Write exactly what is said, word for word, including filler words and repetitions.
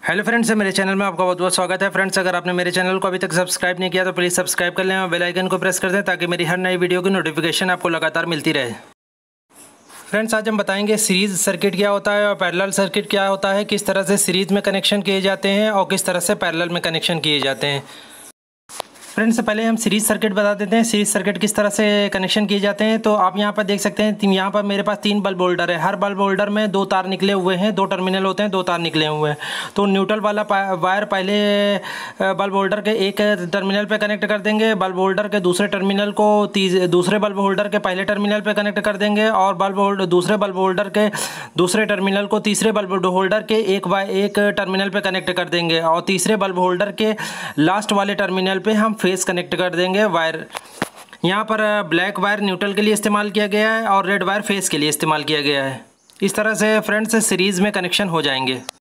Hello friends, मेरे channel में आपका बहुत बहुत स्वागत है। फ्रेंड्स, अगर आपने मेरे चैनल को अभी तक सब्सक्राइब नहीं किया तो प्लीज़ सब्सक्राइब कर लें और बेल आइकन को प्रेस कर दें ताकि मेरी हर नई वीडियो की नोटिफिकेशन आपको लगातार मिलती रहे। फ्रेंड्स, आज हम बताएंगे सीरीज़ सर्किट क्या होता है और पैरेलल सर्किट क्या होता है, किस तरह से सीरीज़ में कनेक्शन किए जाते हैं और किस तरह से पैरेलल में कनेक्शन किए जाते हैं। फ्रेंड्स, पहले हम सीरीज़ सर्किट बता देते हैं। सीरीज़ सर्किट किस तरह से कनेक्शन किए जाते हैं। तो आप यहाँ पर देख सकते हैं, यहाँ पर मेरे पास तीन बल्ब होल्डर है। हर बल्ब होल्डर में दो तार निकले हुए हैं, दो टर्मिनल होते हैं, दो तार निकले हुए हैं। तो न्यूट्रल वाला वायर पहले बल्ब होल्डर के एक टर्मिनल पे कनेक्ट कर देंगे, बल्ब होल्डर के दूसरे टर्मिनल को दूसरे बल्ब होल्डर के पहले टर्मिनल पे कनेक्ट कर देंगे और बल्ब होल्डर दूसरे बल्ब होल्डर के दूसरे टर्मिनल को तीसरे बल्ब होल्डर के एक एक टर्मिनल पे कनेक्ट कर देंगे और तीसरे बल्ब होल्डर के लास्ट वाले टर्मिनल पे हम फेस कनेक्ट कर देंगे वायर। यहाँ पर ब्लैक वायर न्यूट्रल के लिए इस्तेमाल किया गया है और रेड वायर फेस के लिए इस्तेमाल किया गया है। इस तरह से फ्रेंड्स सीरीज़ में कनेक्शन हो जाएंगे।